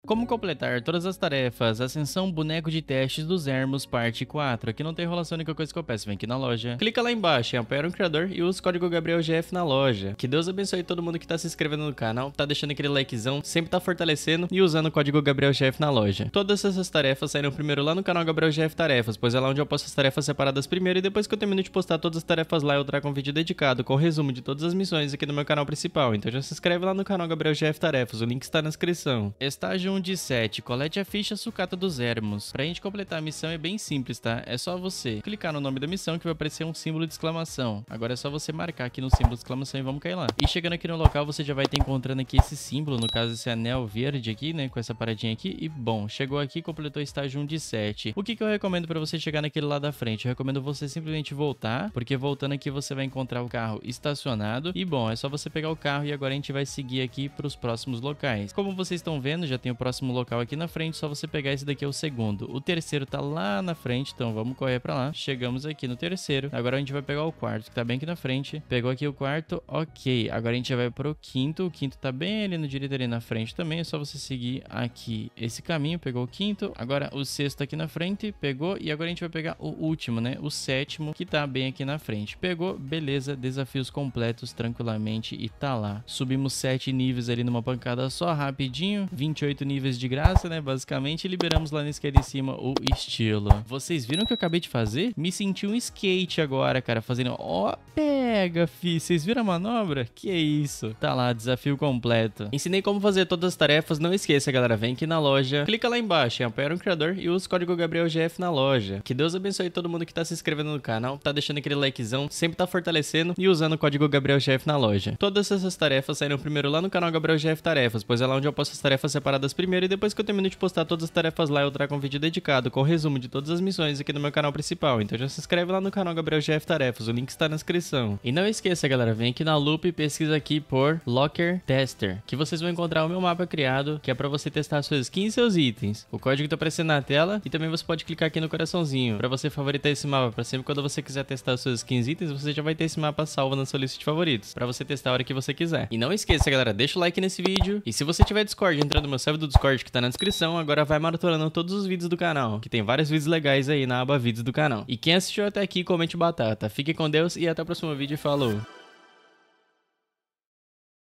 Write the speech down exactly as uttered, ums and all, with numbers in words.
Como completar todas as tarefas, Ascensão Boneco de Testes dos Ermos, parte quatro. Aqui não tem enrolação, a única coisa que eu peço, vem aqui na loja. Clica lá embaixo em apoiar um criador e usa o código Gabriel G F na loja. Que Deus abençoe todo mundo que tá se inscrevendo no canal, tá deixando aquele likezão, sempre tá fortalecendo e usando o código Gabriel G F na loja. Todas essas tarefas saíram primeiro lá no canal Gabriel G F Tarefas, pois é lá onde eu posto as tarefas separadas primeiro e depois que eu termino de postar todas as tarefas lá eu trago um vídeo dedicado com o resumo de todas as missões aqui no meu canal principal. Então já se inscreve lá no canal Gabriel G F Tarefas, o link está na descrição. Estágio um de sete, colete a ficha sucata dos ermos. Pra gente completar a missão é bem simples, tá? É só você clicar no nome da missão que vai aparecer um símbolo de exclamação. Agora é só você marcar aqui no símbolo de exclamação e vamos cair lá. E chegando aqui no local você já vai estar encontrando aqui esse símbolo, no caso esse anel verde aqui, né? Com essa paradinha aqui. E bom, chegou aqui e completou o estágio um de sete. O que que eu recomendo pra você chegar naquele lá da frente? Eu recomendo você simplesmente voltar, porque voltando aqui você vai encontrar o carro estacionado. E bom, é só você pegar o carro e agora a gente vai seguir aqui pros próximos locais. Como vocês estão vendo, já tem o próximo local aqui na frente, só você pegar esse daqui é o segundo. O terceiro tá lá na frente, então vamos correr pra lá. Chegamos aqui no terceiro. Agora a gente vai pegar o quarto, que tá bem aqui na frente. Pegou aqui o quarto, ok. Agora a gente vai pro quinto. O quinto tá bem ali no direito, ali na frente também. É só você seguir aqui esse caminho. Pegou o quinto. Agora o sexto aqui na frente, pegou. E agora a gente vai pegar o último, né? O sétimo, que tá bem aqui na frente. Pegou, beleza. Desafios completos tranquilamente e tá lá. Subimos sete níveis ali numa pancada só, rapidinho. vinte e oito níveis de graça, né? Basicamente, e liberamos lá na esquerda em cima o estilo. Vocês viram o que eu acabei de fazer? Me senti um skate agora, cara, fazendo... Ó, pega, fi. Vocês viram a manobra? Que isso? Tá lá, desafio completo. Ensinei como fazer todas as tarefas. Não esqueça, galera, vem aqui na loja. Clica lá embaixo em apoiar um criador e usa o código Gabriel G F na loja. Que Deus abençoe todo mundo que tá se inscrevendo no canal, tá deixando aquele likezão, sempre tá fortalecendo e usando o código Gabriel G F na loja. Todas essas tarefas saíram primeiro lá no canal Gabriel G F Tarefas, pois é lá onde eu posto as tarefas separadas primeiro e depois que eu termino de postar todas as tarefas lá eu trago um vídeo dedicado com o resumo de todas as missões aqui no meu canal principal. Então já se inscreve lá no canal Gabriel G F Tarefas, o link está na descrição. E não esqueça, galera, vem aqui na lupa e pesquisa aqui por Locker Tester, que vocês vão encontrar o meu mapa criado, que é pra você testar suas skins e seus itens. O código tá aparecendo na tela e também você pode clicar aqui no coraçãozinho pra você favoritar esse mapa, pra sempre quando você quiser testar suas skins e itens, você já vai ter esse mapa salvo na sua lista de favoritos, pra você testar a hora que você quiser. E não esqueça, galera, deixa o like nesse vídeo, e se você tiver Discord, entra no meu server do Discord que tá na descrição, agora vai maratonando todos os vídeos do canal, que tem vários vídeos legais aí na aba vídeos do canal. E quem assistiu até aqui, comente batata. Fique com Deus e até o próximo vídeo, falou!